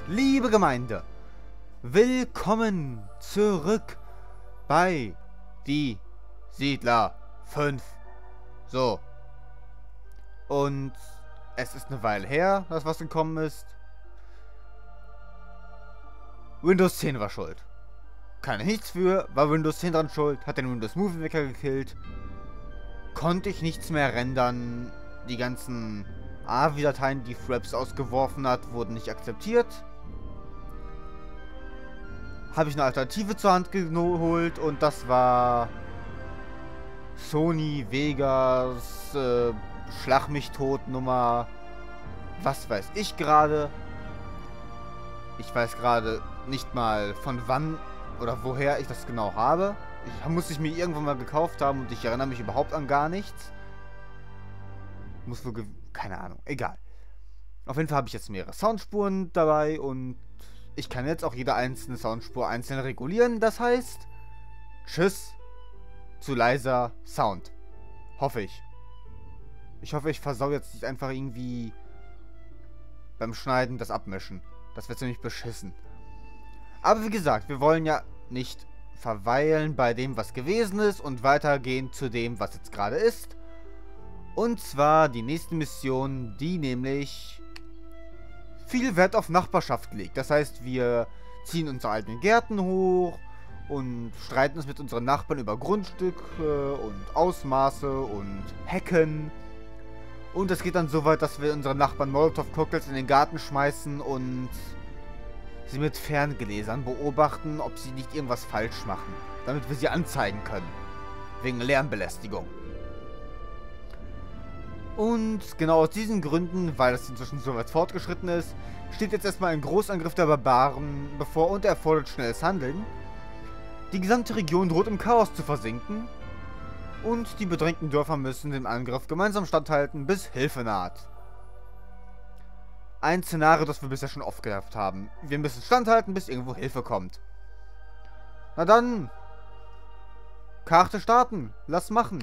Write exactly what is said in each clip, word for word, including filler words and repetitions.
Liebe Gemeinde, willkommen zurück bei Die Siedler fünf. So. Und es ist eine Weile her, dass was gekommen ist. Windows zehn war schuld. Kann ich nichts für, war Windows zehn dran schuld, hat den Windows Movie Maker gekillt. Konnte ich nichts mehr rendern. Die ganzen A V I-Dateien, die Fraps ausgeworfen hat, wurden nicht akzeptiert. Habe ich eine Alternative zur Hand geholt und das war Sony Vegas äh, Schlag mich tot Nummer, was weiß ich gerade. Ich weiß gerade nicht mal von wann oder woher ich das genau habe. Ich muss ich mir irgendwann mal gekauft haben und ich erinnere mich überhaupt an gar nichts. Muss wohl, keine Ahnung, egal. Auf jeden Fall habe ich jetzt mehrere Soundspuren dabei und ich kann jetzt auch jede einzelne Soundspur einzeln regulieren. Das heißt, tschüss zu leiser Sound. Hoffe ich. Ich hoffe, ich versau jetzt nicht einfach irgendwie beim Schneiden das Abmischen. Das wird ziemlich beschissen. Aber wie gesagt, wir wollen ja nicht verweilen bei dem, was gewesen ist und weitergehen zu dem, was jetzt gerade ist. Und zwar die nächste Mission, die nämlich viel Wert auf Nachbarschaft legt. Das heißt, wir ziehen unsere eigenen Gärten hoch und streiten uns mit unseren Nachbarn über Grundstücke und Ausmaße und Hecken. Und es geht dann so weit, dass wir unseren Nachbarn Molotow-Cocktails in den Garten schmeißen und sie mit Ferngläsern beobachten, ob sie nicht irgendwas falsch machen, damit wir sie anzeigen können. Wegen Lärmbelästigung. Und genau aus diesen Gründen, weil das inzwischen so weit fortgeschritten ist, steht jetzt erstmal ein Großangriff der Barbaren bevor und er erfordert schnelles Handeln. Die gesamte Region droht im Chaos zu versinken und die bedrängten Dörfer müssen dem Angriff gemeinsam standhalten, bis Hilfe naht. Ein Szenario, das wir bisher schon oft gehabt haben. Wir müssen standhalten, bis irgendwo Hilfe kommt. Na dann, Karte starten, lass machen.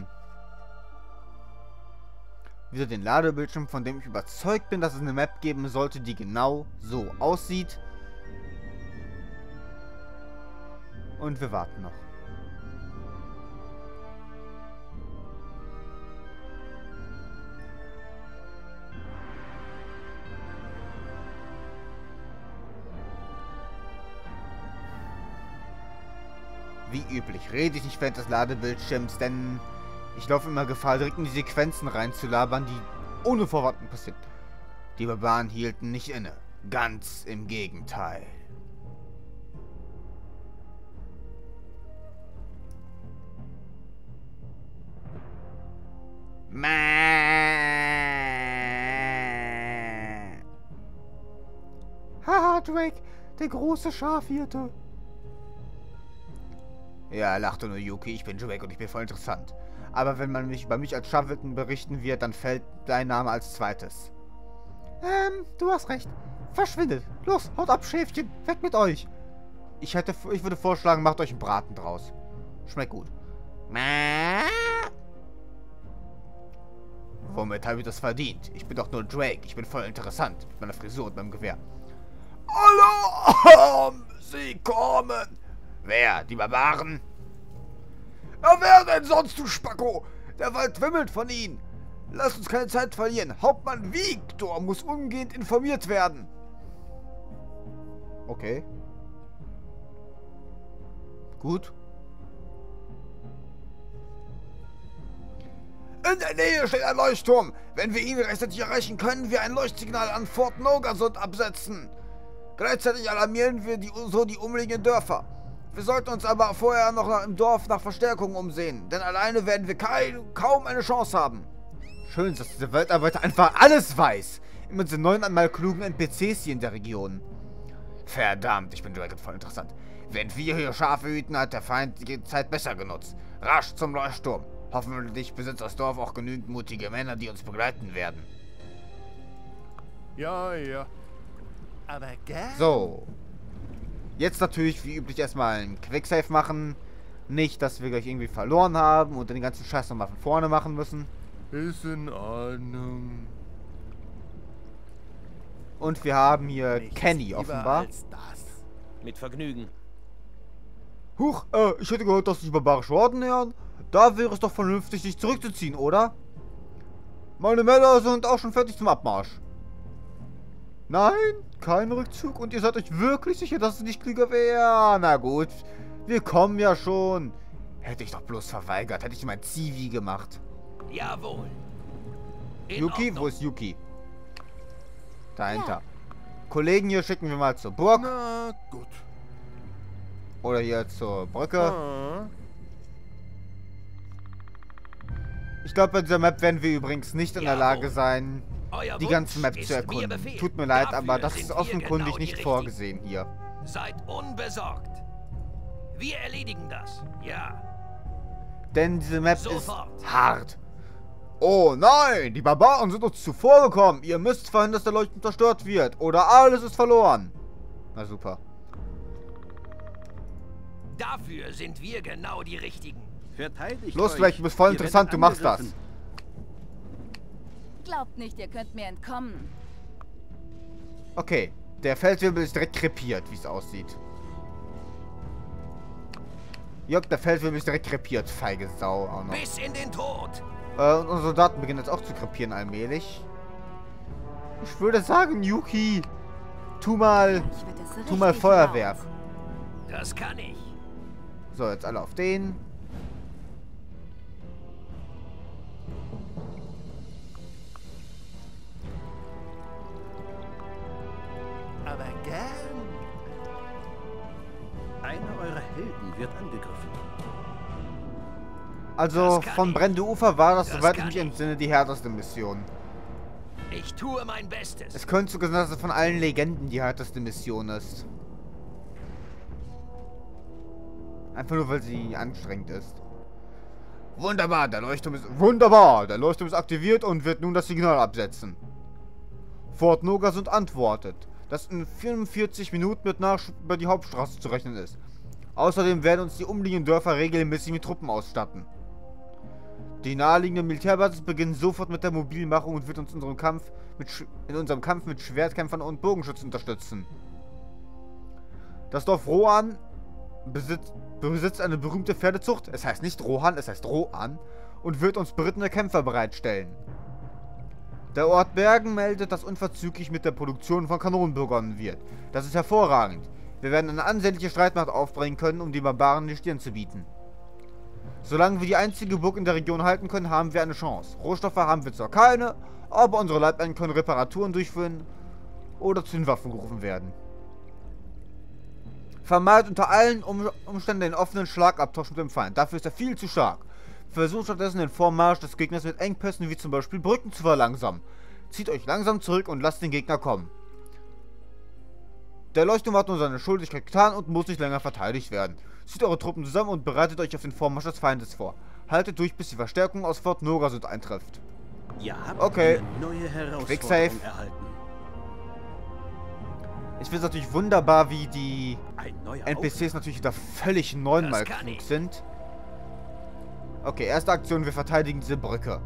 Wieder den Ladebildschirm, von dem ich überzeugt bin, dass es eine Map geben sollte, die genau so aussieht. Und wir warten noch. Wie üblich rede ich nicht während des Ladebildschirms, denn ich laufe immer Gefahr, direkt in die Sequenzen reinzulabern, die ohne Vorwarten passieren. Die Barbaren hielten nicht inne. Ganz im Gegenteil. Mäh. Haha, Drake, der große Schafhirte. Ja, lachte nur Yuki, ich bin Drake und ich bin voll interessant. Aber wenn man mich über mich als Schafhirten berichten wird, dann fällt dein Name als zweites. Ähm, du hast recht. Verschwindet. Los, haut ab, Schäfchen. Weg mit euch. Ich hätte, ich würde vorschlagen, macht euch einen Braten draus. Schmeckt gut. Womit habe ich das verdient? Ich bin doch nur Drake. Ich bin voll interessant. Mit meiner Frisur und meinem Gewehr. Alarm! Sie kommen! Wer? Die Barbaren? Ja, wer denn sonst, du Spacko? Der Wald wimmelt von ihnen. Lass uns keine Zeit verlieren. Hauptmann Victor muss umgehend informiert werden. Okay. Gut. In der Nähe steht ein Leuchtturm. Wenn wir ihn rechtzeitig erreichen, können wir ein Leuchtsignal an Fort Nogasund absetzen. Gleichzeitig alarmieren wir die, so die umliegenden Dörfer. Wir sollten uns aber vorher noch nach, im Dorf nach Verstärkung umsehen, denn alleine werden wir kein, kaum eine Chance haben. Schön, dass dieser Weltarbeiter einfach alles weiß. Immer diese neuen einmal klugen N P Cs hier in der Region. Verdammt, ich bin Dragon voll interessant. Während wir hier Schafe hüten, hat der Feind die Zeit besser genutzt. Rasch zum Leuchtturm. Hoffentlich besitzt das Dorf auch genügend mutige Männer, die uns begleiten werden. Ja, ja. Aber gern. So. Jetzt natürlich wie üblich erstmal ein Quicksave machen. Nicht, dass wir gleich irgendwie verloren haben und dann den ganzen Scheiß nochmal von vorne machen müssen. Ist in Ordnung. Und wir haben hier Nichts Kenny lieber offenbar. als das. Mit Vergnügen. Huch, äh, ich hätte gehört, dass sich barbarische Horden nähern. Da wäre es doch vernünftig, sich zurückzuziehen, oder? Meine Männer sind auch schon fertig zum Abmarsch. Nein, kein Rückzug. Und ihr seid euch wirklich sicher, dass es nicht klüger wäre? Na gut, wir kommen ja schon. Hätte ich doch bloß verweigert, hätte ich mein Zivi gemacht. Jawohl. In Yuki, Ordnung. wo ist Yuki? Dahinter. Kollegen hier schicken wir mal zur Burg. Na gut. Oder hier zur Brücke. Ah. Ich glaube, bei dieser Map werden wir übrigens nicht in der Jawohl. Lage sein, Euer die Wunsch ganze Map ist zu mir erkunden. Befehl. Tut mir leid, Dafür aber das sind ist wir offenkundig genau die nicht Richtigen. vorgesehen hier. Seid unbesorgt. Wir erledigen das. Ja. Denn diese Map Sofort. ist hart. Oh nein, die Barbaren sind uns zuvorgekommen. Ihr müsst verhindern, dass der Leuchtturm zerstört wird. Oder alles ist verloren. Na super. Dafür sind wir genau die Richtigen. Verteidigt Los, euch. vielleicht, du bist voll Ihr interessant, werdet du machst das. angegriffen. Glaubt nicht, ihr könnt mir entkommen. Okay, der Feldwebel ist direkt krepiert, wie es aussieht. Jörg, der Feldwebel ist direkt krepiert, feige Sau auch noch. Bis in den Tod. Äh, und unsere Soldaten beginnen jetzt auch zu krepieren allmählich. Ich würde sagen, Yuki, tu mal, Ich wird es tu mal richtig Feuerwerk. laut. Das kann ich. So, jetzt alle auf den. Aber gern. Einer eurer Helden wird angegriffen. Also, Das kann von ich. Brennende Ufer war das, Das soweit ich kann mich ich. entsinne, die härteste Mission. Ich tue mein Bestes. Es könnte sogar sein, dass es von allen Legenden die härteste Mission ist. Einfach nur, weil sie anstrengend ist. Wunderbar, der Leuchtturm ist... Wunderbar, der Leuchtturm ist aktiviert und wird nun das Signal absetzen. Fort Nogasund antwortet, dass in vierundvierzig Minuten mit Nachschub über die Hauptstraße zu rechnen ist. Außerdem werden uns die umliegenden Dörfer regelmäßig mit Truppen ausstatten. Die naheliegende Militärbasis beginnt sofort mit der Mobilmachung und wird uns in unserem Kampf mit, Sch- in unserem Kampf mit Schwertkämpfern und Bogenschützen unterstützen. Das Dorf Rohan besitzt, besitzt eine berühmte Pferdezucht. Es heißt nicht Rohan, es heißt Rohan. Und wird uns berittene Kämpfer bereitstellen. Der Ort Bergen meldet, dass unverzüglich mit der Produktion von Kanonen begonnen wird. Das ist hervorragend. Wir werden eine ansehnliche Streitmacht aufbringen können, um die Barbaren die Stirn zu bieten. Solange wir die einzige Burg in der Region halten können, haben wir eine Chance. Rohstoffe haben wir zwar keine, aber unsere Leibeigen können Reparaturen durchführen oder zu den Waffen gerufen werden. Vermeidet unter allen um Umständen den offenen Schlagabtausch mit dem Feind. Dafür ist er viel zu stark. Versucht stattdessen den Vormarsch des Gegners mit Engpässen wie zum Beispiel Brücken zu verlangsamen. Zieht euch langsam zurück und lasst den Gegner kommen. Der Leuchtturm hat nur seine Schuldigkeit getan und muss nicht länger verteidigt werden. Zieht eure Truppen zusammen und bereitet euch auf den Vormarsch des Feindes vor. Haltet durch, bis die Verstärkung aus Fort Nogasund eintrifft. Ihr habt Okay. eine neue Quick save. Herausforderung erhalten. Ich finde es natürlich wunderbar, wie die Ein neuer N P Cs natürlich wieder völlig neunmal Das kann klug ich. sind. Okay, erste Aktion, wir verteidigen diese Brücke.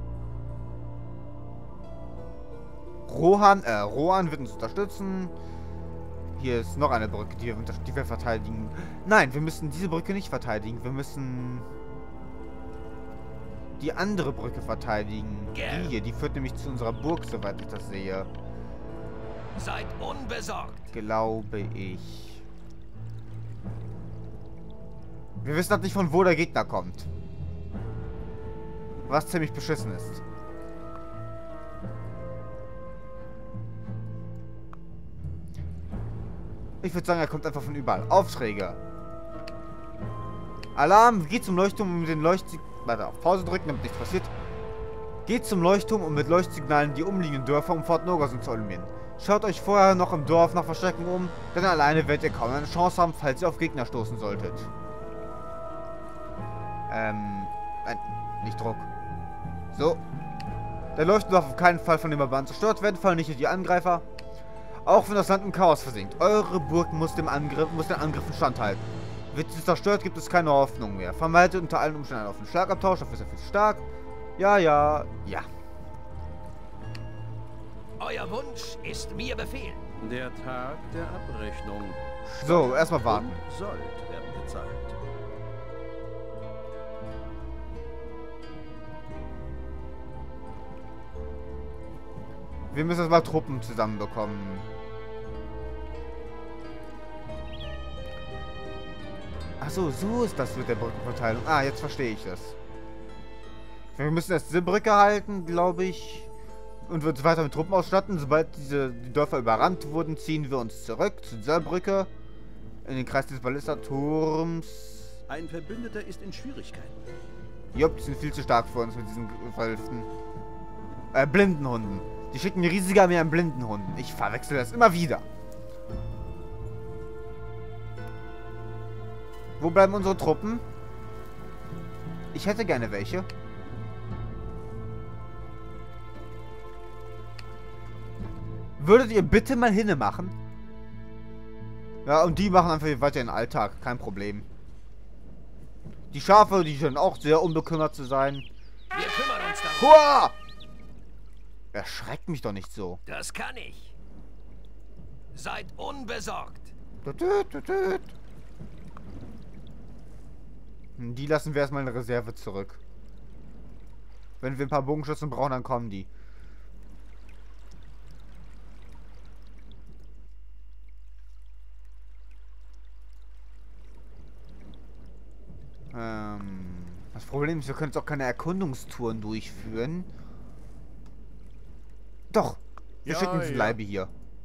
Rohan, äh, Rohan wird uns unterstützen. Hier ist noch eine Brücke, die wir, unter- die wir verteidigen. Nein, wir müssen diese Brücke nicht verteidigen. Wir müssen die andere Brücke verteidigen. Gern. Die hier, die führt nämlich zu unserer Burg, soweit ich das sehe. Seid unbesorgt. Glaube ich. Wir wissen halt nicht, von wo der Gegner kommt. Was ziemlich beschissen ist. Ich würde sagen, er kommt einfach von überall. Aufträge. Alarm, geht zum Leuchtturm und mit den Leuchtsignalen... Warte, auf Pause drücken, damit nichts passiert. Geht zum Leuchtturm und mit Leuchtsignalen die umliegenden Dörfer um Fort Nogasund zu alarmieren. Schaut euch vorher noch im Dorf nach Verstärkung um, denn alleine werdet ihr kaum eine Chance haben, falls ihr auf Gegner stoßen solltet. Ähm, nein, nicht Druck. So. Der Leuchtturm darf auf keinen Fall von den Barbaren zerstört werden, fallen nicht die Angreifer. Auch wenn das Land im Chaos versinkt. Eure Burg muss dem Angriff, muss den Angriffen standhalten. Wird sie zerstört, gibt es keine Hoffnung mehr. Vermeidet unter allen Umständen einen offenen Schlagabtausch, dafür ist er viel zu stark. Ja, ja, ja. Euer Wunsch ist mir Befehl. Der Tag der Abrechnung. So, erstmal warten. Und Sold werden gezahlt. Wir müssen erstmal Truppen zusammenbekommen. Achso, so ist das mit der Brückenverteilung. Ah, jetzt verstehe ich das. Wir müssen erst diese Brücke halten, glaube ich. Und uns weiter mit Truppen ausstatten. Sobald diese die Dörfer überrannt wurden, ziehen wir uns zurück zu dieser Brücke. In den Kreis des Ballisterturms. Ein Verbündeter ist in Schwierigkeiten. Jupp, die sind viel zu stark für uns mit diesen Verhilften. Äh, Blindenhunden. Die schicken eine riesige Armee an Blindenhunden. Ich verwechsel das immer wieder. Wo bleiben unsere Truppen? Ich hätte gerne welche. Würdet ihr bitte mal hinne machen? Ja, und die machen einfach weiter den Alltag. Kein Problem. Die Schafe, die scheinen auch sehr unbekümmert zu sein. Wir kümmern uns darum. Hua! Erschreckt mich doch nicht so. Das kann ich. Seid unbesorgt. Tütüt, tütüt. Die lassen wir erstmal in Reserve zurück. Wenn wir ein paar Bogenschützen brauchen, dann kommen die. Ähm, das Problem ist, wir können jetzt auch keine Erkundungstouren durchführen. Doch, wir Ja, schicken uns ja. Leibe hier.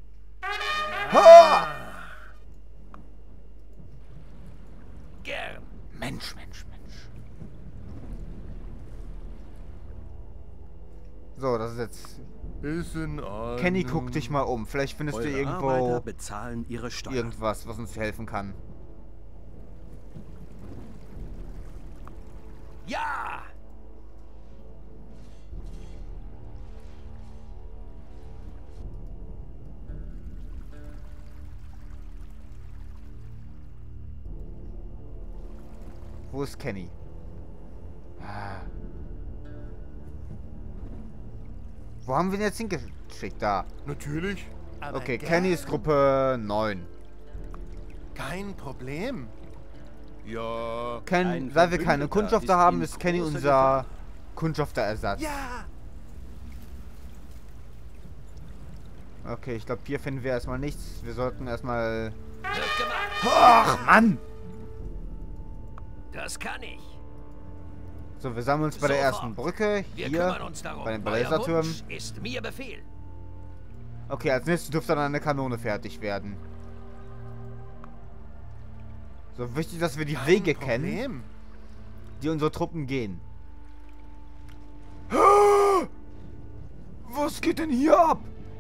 Ha! Gern. Mensch, Mensch, Mensch. So, das ist jetzt... Ist in Ordnung. Kenny, guck dich mal um. Vielleicht findest Eure du irgendwo Arbeiter bezahlen ihre Steuern. irgendwas, was uns helfen kann. Ja! Wo ist Kenny? Ah. Wo haben wir ihn jetzt hingeschickt? Da. Natürlich. Aber Okay, gern. Kenny ist Gruppe neun. Kein Problem. Ja. Ken, Ein weil wir keine Verbündeter Kundschafter ist haben, in ist Kenny großer unser Gefahr. Kundschafterersatz. Ja. Okay, ich glaube, hier finden wir erstmal nichts. Wir sollten erstmal... Wird gemacht. Ach, Mann! Das kann ich. So, wir sammeln uns bei der Sofort. ersten Brücke. Wir Hier, kümmern uns darum. bei den Euer Ballistertürmen. Wunsch ist mir Befehl. Okay, als nächstes dürfte dann eine Kanone fertig werden. So, wichtig, dass wir die Kein Wege Problem. kennen, die unsere Truppen gehen. Was geht denn hier ab?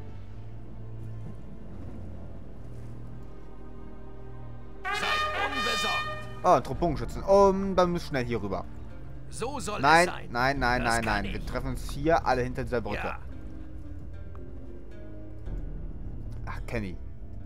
Seid unbesorgt. Oh, ein Trupp Bogenschützen. Um, dann müssen wir schnell hier rüber. So soll Nein, es sein. nein, nein, Das nein, kann nein. ich. Wir treffen uns hier alle hinter dieser Brücke. Ja. Ach, Kenny.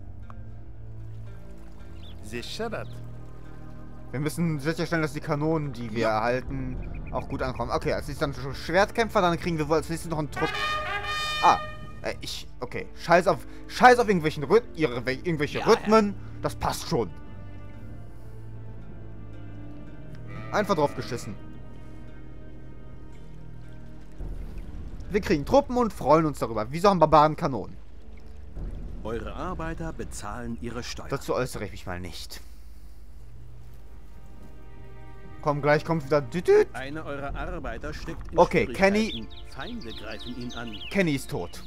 Sicher das. Wir müssen sicherstellen, dass die Kanonen, die wir erhalten, auch gut ankommen. Okay, als nächstes dann Schwertkämpfer, dann kriegen wir wohl als nächstes noch einen Trupp. Ah, äh, ich, okay. Scheiß auf, scheiß auf irgendwelchen Rhyth ihre, irgendwelche Ja, Rhythmen. Das passt schon. Einfach drauf geschissen. Wir kriegen Truppen und freuen uns darüber. Wieso haben Barbaren Kanonen? Eure Arbeiter bezahlen ihre Steuern. Dazu äußere ich mich mal nicht. Komm, gleich kommt wieder... Düdüt. Einer eurer Arbeiter steckt in Okay, Schwierigkeiten. Feinde greifen ihn an. Kenny ist tot.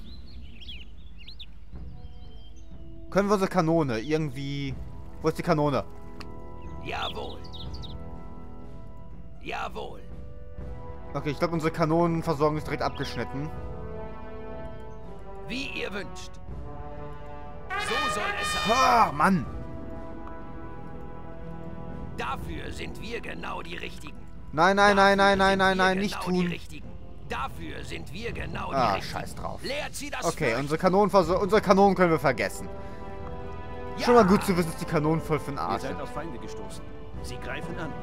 Können wir unsere Kanone irgendwie... Wo ist die Kanone? Jawohl. Jawohl. Okay, ich glaube, unsere Kanonenversorgung ist direkt abgeschnitten. Wie ihr wünscht. So soll es sein. Ah, Mann! Dafür sind wir genau die Richtigen. Nein, nein, nein, nein, Dafür nein, sind nein, nein, wir nicht genau die tun. Richtigen. Dafür sind wir genau die Ah, Richtigen. scheiß drauf. Lehrt sie das Okay, Fürchten. unsere Kanonenversor unsere Kanonen können wir vergessen. Ja. Schon mal gut zu wissen, dass die Kanonen voll für den Ihr Arsch seid sind. auf Feinde gestoßen. Sie greifen an.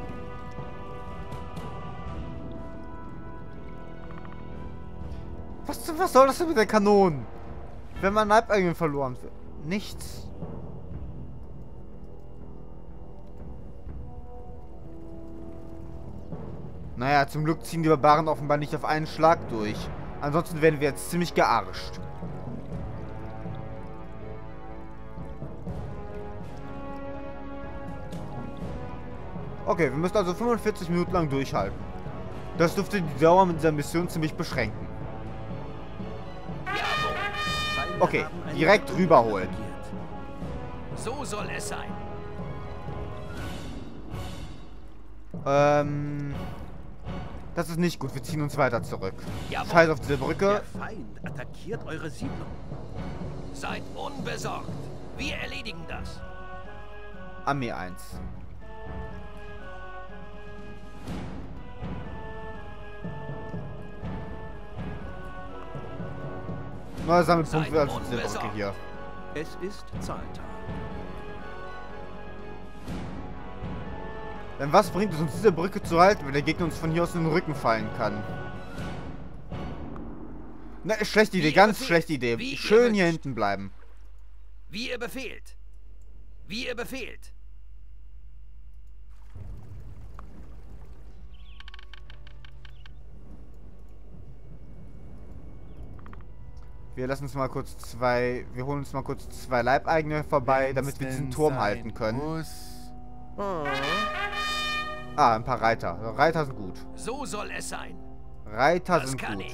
Was, was soll das denn mit den Kanonen? Wenn man Leibeigenen verloren wird. Nichts. Naja, zum Glück ziehen die Barbaren offenbar nicht auf einen Schlag durch. Ansonsten werden wir jetzt ziemlich gearscht. Okay, wir müssen also fünfundvierzig Minuten lang durchhalten. Das dürfte die Dauer mit dieser Mission ziemlich beschränken. Okay, direkt rüberholen. So soll es sein. Ähm... Das ist nicht gut. Wir ziehen uns weiter zurück. Jawohl. Scheiß auf diese Brücke. Der Feind attackiert eure Siedlung. Seid unbesorgt. Wir erledigen das. Armee eins. Neuer Sammelpunkt Seid für also diese unbesorgt. Brücke hier. Es ist Zahltag. Denn was bringt es uns, diese Brücke zu halten, wenn der Gegner uns von hier aus in den Rücken fallen kann? Ne, schlechte Idee, Wie ganz ihr schlechte Idee. Wie ihr Schön hier wünscht. hinten bleiben. Wie ihr befehlt. Wie ihr befehlt. Wir lassen uns mal kurz zwei... Wir holen uns mal kurz zwei Leibeigene vorbei, damit wir diesen Turm halten können. Muss. Ah, ein paar Reiter. Reiter sind gut. So soll es sein. Reiter Das sind kann gut. ich.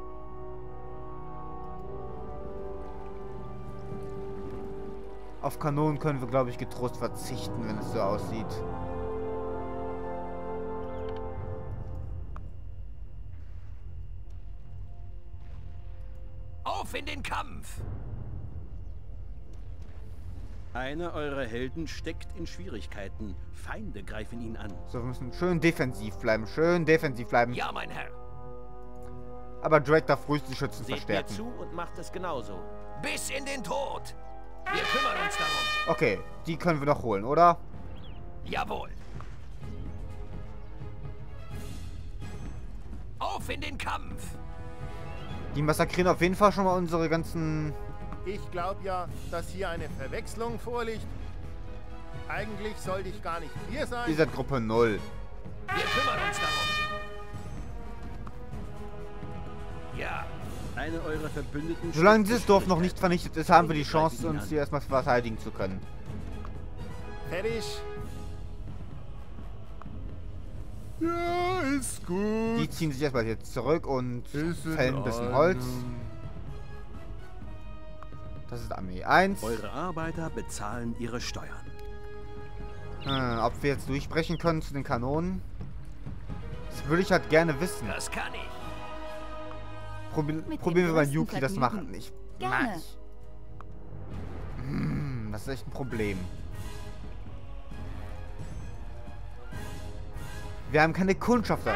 Auf Kanonen können wir, glaube ich, getrost verzichten, wenn es so aussieht. Auf in den Kampf. Einer eurer Helden steckt in Schwierigkeiten. Feinde greifen ihn an. So, wir müssen schön defensiv bleiben. Schön defensiv bleiben. Ja, mein Herr. Aber Drake darf ruhig die Schützen Seht mir verstärken. zu und macht es genauso. Bis in den Tod. Wir kümmern uns darum. Okay, die können wir noch holen, oder? Jawohl. Auf in den Kampf. Die massakrieren auf jeden Fall schon mal unsere ganzen... Ich glaube ja, dass hier eine Verwechslung vorliegt. Eigentlich sollte ich gar nicht hier sein. Ihr seid Gruppe null. Wir kümmern uns darum. Ja. Einer eurer Verbündeten Solange steckt dieses in Dorf noch nicht Schwierigkeiten. vernichtet ist, haben wir die Feinde greifen Chance, ihn uns an. hier erstmal verteidigen zu können. Fertig. Ja, ist gut. Die ziehen sich erstmal jetzt zurück und Ist in fällen ein bisschen Ordnung. Holz. Das ist Armee eins. Eure Arbeiter bezahlen ihre Steuern. Äh, ob wir jetzt durchbrechen können zu den Kanonen? Das würde ich halt gerne wissen. Das kann ich. Probi Mit probieren wir dem mal größten Yuki das Vergnügen. machen. Ich Gerne. mag ich. Hm, das ist echt ein Problem. Wir haben keine Kundschafter.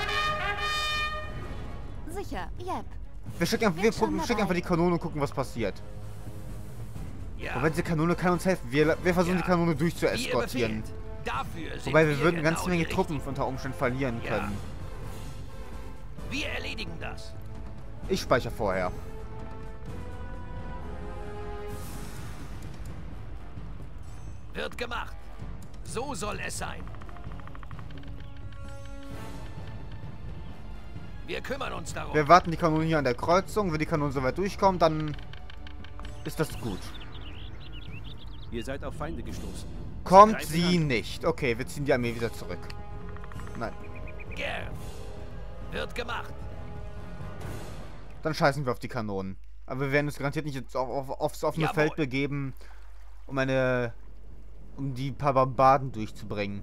Sicher, yep. Wir schicken, einfach, Bin wir, schon wir schicken dabei. einfach die Kanone und gucken, was passiert. Ja. Wobei diese Kanone kann uns helfen. Wir, wir versuchen Ja. die Kanone Wie ihr durchzueskortieren. befehlt. Dafür sind Wobei wir wir würden eine genau ganze Menge die Truppen Richtigen. unter Umständen verlieren Ja. können. Wir erledigen das. Ich speichere vorher. Wird gemacht. So soll es sein. Wir kümmern uns darum. Wir warten die Kanonen hier an der Kreuzung. Wenn die Kanonen soweit durchkommen, dann ist das gut. Ihr seid auf Feinde gestoßen. Kommt Greifen sie an. nicht. Okay, wir ziehen die Armee wieder zurück. Nein. Gern. Wird gemacht. Dann scheißen wir auf die Kanonen. Aber wir werden uns garantiert nicht jetzt auf, auf, aufs offene Jawohl. Feld begeben, um eine... um die paar Bombarden durchzubringen.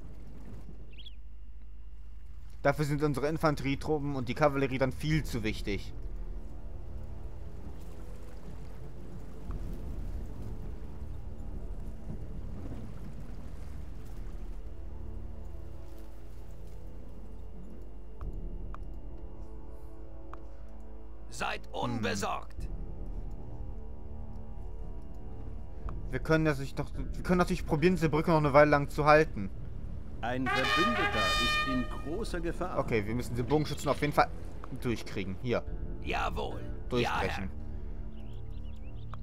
Dafür sind unsere Infanterietruppen und die Kavallerie dann viel zu wichtig. Seid unbesorgt. Wir können natürlich doch, wir können natürlich probieren, diese Brücke noch eine Weile lang zu halten. Ein Verbündeter ist in großer Gefahr. Okay, wir müssen diese Bogenschützen auf jeden Fall durchkriegen. Hier, Jawohl. durchbrechen. Ja,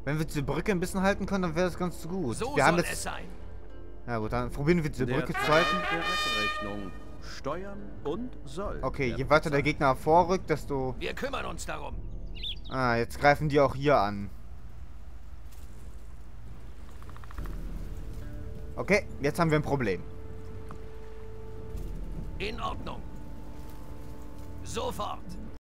Wenn wir die Brücke ein bisschen halten können, dann wäre das ganz gut. So wir haben soll jetzt... es sein. Ja gut, dann probieren wir diese Der Brücke zu Teil halten. der Rechnung. Steuern und Soll. Okay, je werden weiter der bezahlt. Gegner vorrückt, desto... Wir kümmern uns darum. Ah, jetzt greifen die auch hier an. Okay, jetzt haben wir ein Problem. In Ordnung. Sofort.